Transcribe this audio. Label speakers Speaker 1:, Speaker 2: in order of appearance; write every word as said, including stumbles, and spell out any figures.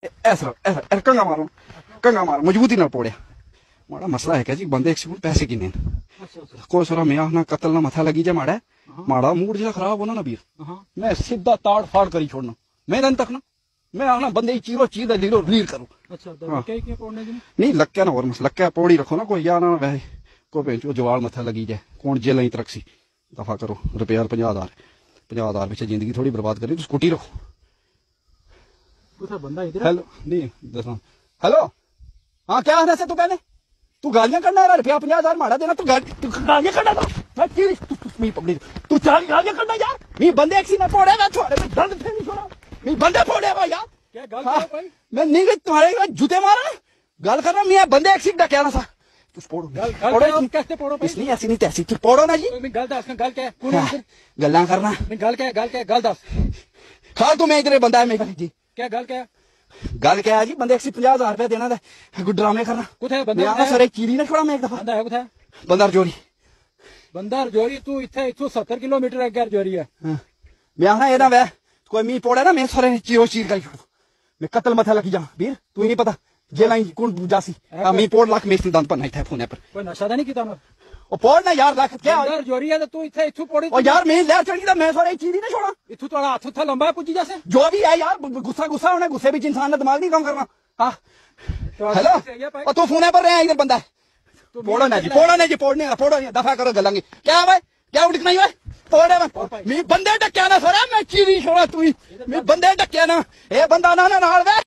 Speaker 1: ऐसा ऐसा कंगा मारो कंगा मारो मजबूती ना पोड़िया माड़ा मसला है क्या जी बंदे एक पैसे किन्ने कोई सोरा मैं आखना कतल ना मथा लगी जाए माड़ा माड़ा मूड जो खराब होना ना वीर मैं सीधा ताड़ फाड़ करी छोड़ना मैं दिन तक ना मैं आखना बंदे चीरो चीज लीरो लीर करूं नहीं लक्या ना और मस लक्या पौड़ी रखो ना कोई या ना वैसे कोई पेंचो जवाल मथा लगी जाए कौन जेल ही तरक्सी दफा करो रुपया पंजा हजार पंजा हजार पिछले जिंदगी थोड़ी बर्बाद करी तो स्कूटी रखो
Speaker 2: बंदा इधर
Speaker 1: हेलो नहीं दसा हेलो हाँ क्या आना से तू कहने तू गालियां करना है रुपया पंजा हजार माड़ा देना तू गालियां करना था मैं तेरी मी पकड़ी तू चार गालियां करना यार मी बंदे एक सी ना पड़े मैं छोड़े मैं दर्द फिर नहीं छोड़ा मी बंदे पड़े भाई यार
Speaker 2: क्या गल कर भाई
Speaker 1: मैं नहीं तुम्हारे जूते मारा गल कर रहा मैं बंदे एक सी क्या कहना था तू पोड़ो
Speaker 2: गल कैसे पोड़ो भाई
Speaker 1: इसलिए ऐसी नहीं तैसी तू पोड़ो ना जी
Speaker 2: मैं गल दस गल क्या है
Speaker 1: गल्ला करना
Speaker 2: मैं गल क्या गल क्या गल दस
Speaker 1: खा तू मैं इधर बंदा है मेरा जी
Speaker 2: क्या गल क्या
Speaker 1: गल क्या है जी बंदे एक सी पंजा हजार रुपया देना था ड्रामे करना
Speaker 2: कुछ बंदा
Speaker 1: सर चीरी ना छोड़ा मैं एक दफा
Speaker 2: बंदा है कुछ
Speaker 1: बंदा रजौरी
Speaker 2: बंदा रजौरी तू इतने एक सौ सत्तर किलोमीटर अगे रजौरी है
Speaker 1: मैं आखना ये ना वह कोई मी पोड़ा ना मैं सारे चीरो चीर कर छोड़ मैं कतल मथा लगी जा वीर तू ही नहीं पता जेल कौन जासी मी पोड़ लाख मेरे दंद पर नहीं था फोन पर
Speaker 2: कोई नशा तो नहीं किया मैं
Speaker 1: ओ पोड़ ना यार लाख क्या
Speaker 2: रजौरी है तू इतने इथू पोड़ी
Speaker 1: ओ यार मैं लहर चढ़ी था मैं सारे चीरी ना छोड़ा
Speaker 2: इथू थोड़ा हाथ था लंबा है पुजी जैसे
Speaker 1: जो भी है यार गुस्सा गुस्सा होना गुस्से बीच इंसान का दिमाग नहीं काम करना हाँ हेलो तू फोन पर रहे इधर बंदा पोड़ो ना जी पोड़ो ना जी पोड़ने पोड़ो नहीं दफा करो गलांगे क्या भाई क्या उठना ही है पोड़े मैं बंदे टक्या ना सर मैं चीरी छोड़ा तू मैं बंदे टक्या ना ये बंदा ना ना नाल